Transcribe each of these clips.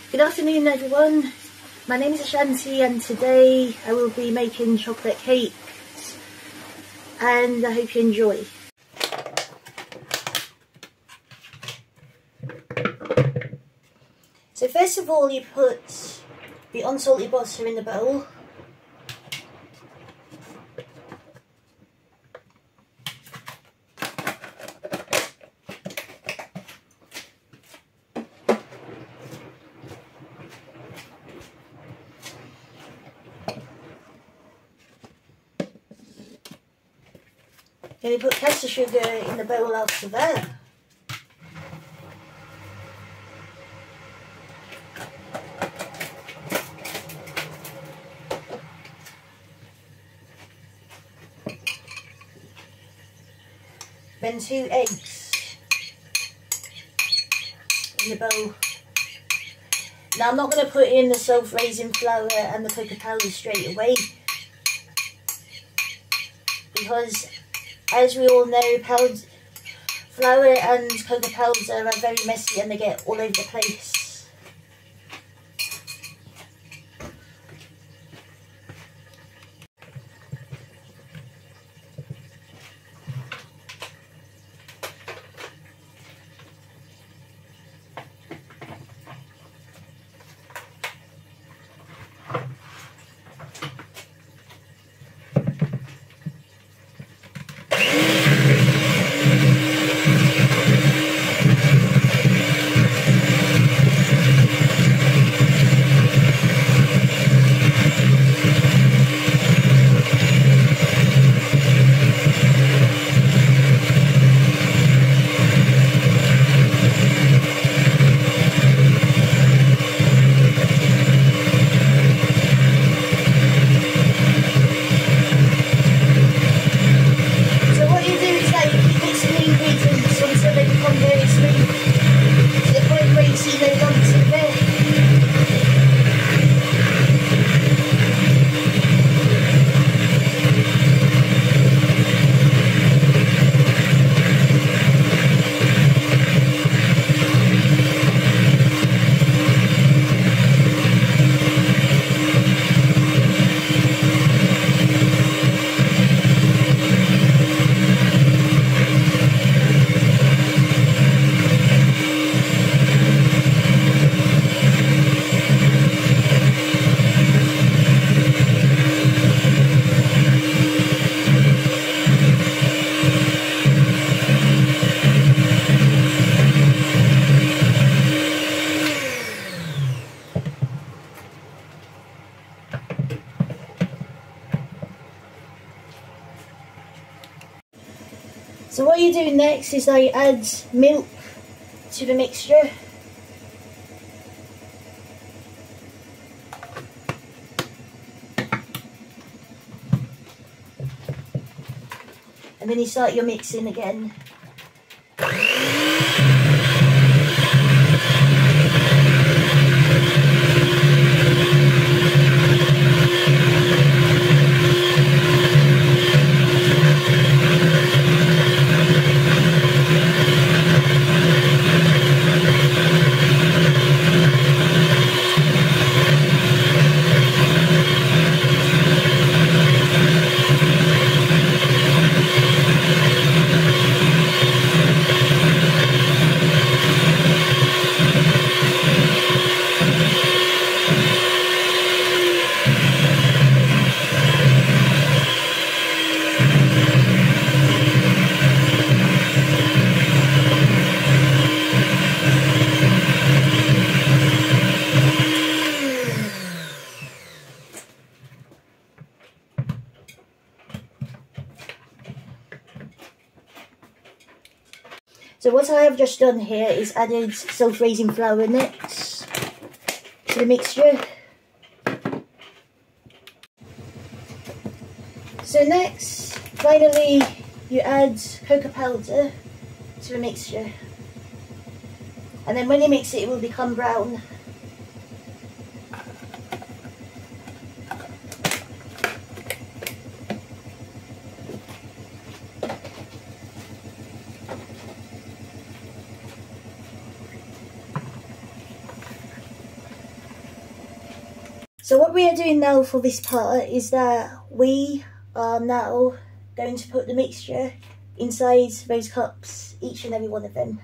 Good afternoon everyone, my name is Ashanti and today I will be making chocolate cakes and I hope you enjoy. So first of all you put the unsalted butter in the bowl. Then you put caster sugar in the bowl after that. Then 2 eggs in the bowl. Now I'm not going to put in the self-raising flour and the cocoa powder straight away, because as we all know, flour and cocoa powder are very messy and they get all over the place. So what you do next is I add milk to the mixture. And then you start your mixing again. So what I have just done here is added self-raising flour next to the mixture. So next, finally, you add cocoa powder to the mixture. And then when you mix it, it will become brown. So what we are doing now for this part is that we are now going to put the mixture inside those cups, each and every one of them.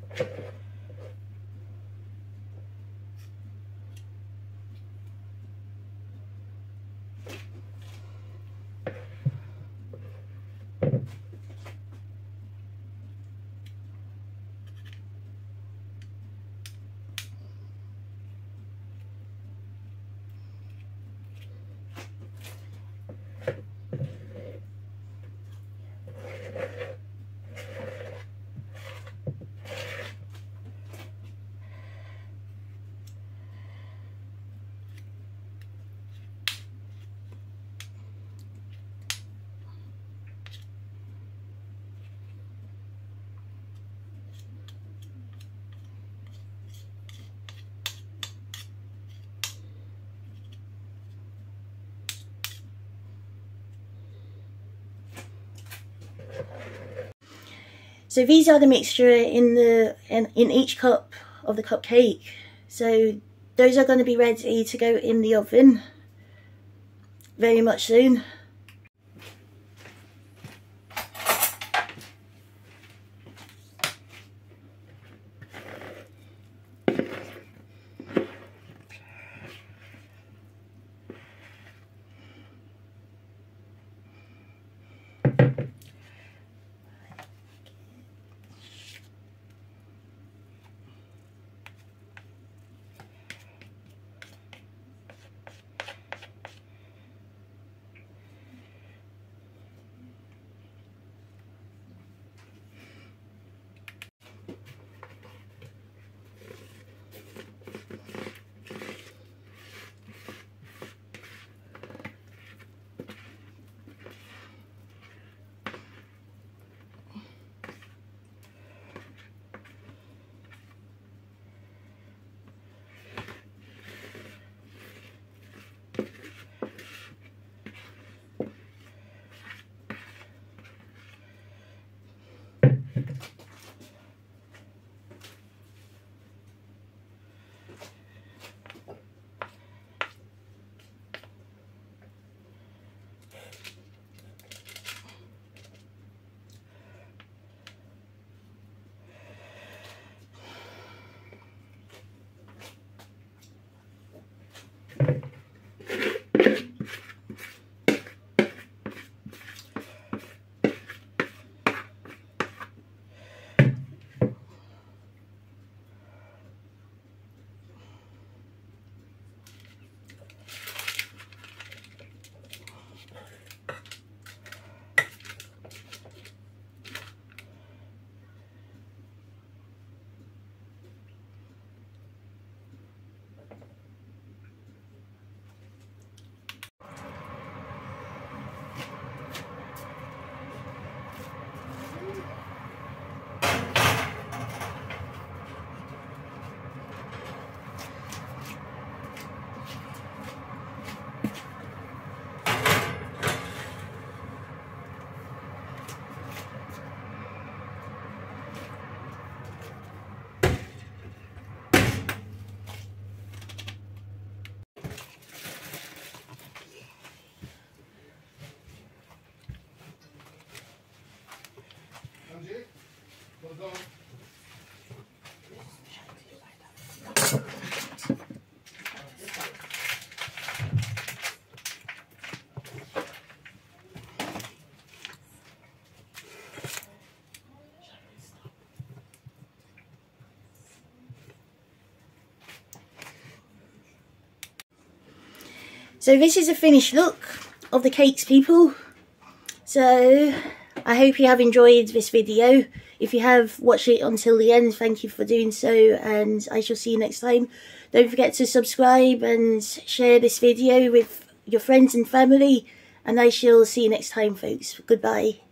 So these are the mixture in each cup of the cupcake. So those are going to be ready to go in the oven very much soon. So this is a finished look of the cakes, people. So I hope you have enjoyed this video. If you have watched it until the end, thank you for doing so, and I shall see you next time. Don't forget to subscribe and share this video with your friends and family, and I shall see you next time, folks. Goodbye.